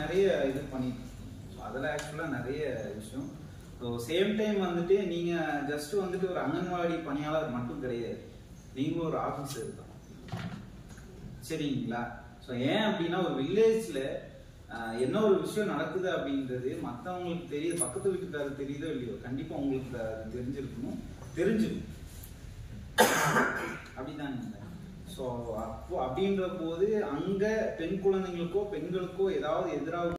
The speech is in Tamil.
நிறைய இது பண்ணிட்டு அதில் ஆக்சுவலாக நிறைய விஷயம். ஸோ சேம் டைம் வந்துட்டு நீங்கள் ஜஸ்ட் வந்துட்டு ஒரு அங்கன்வாடி பணியாளர் மட்டும் கிடையாது, நீங்கள் ஒரு ஆஃபீஸர் தான். சரிங்களா? ஸோ ஏன் அப்படின்னா ஒரு வில்லேஜில் என்ன ஒரு விஷயம் நடக்குது அப்படின்றது மற்றவங்களுக்கு தெரியுது, பக்கத்து வீட்டுக்காரருக்கு தெரியுதோ இல்லையோ, கண்டிப்பாக உங்களுக்கு தெரிஞ்சிருக்கணும், தெரிஞ்சுக்கணும். அப்படிதாங்க. ஸோ அப்போ அப்படின்ற போது அங்கே பெண் குழந்தைங்களுக்கோ பெண்களுக்கோ ஏதாவது எதிராக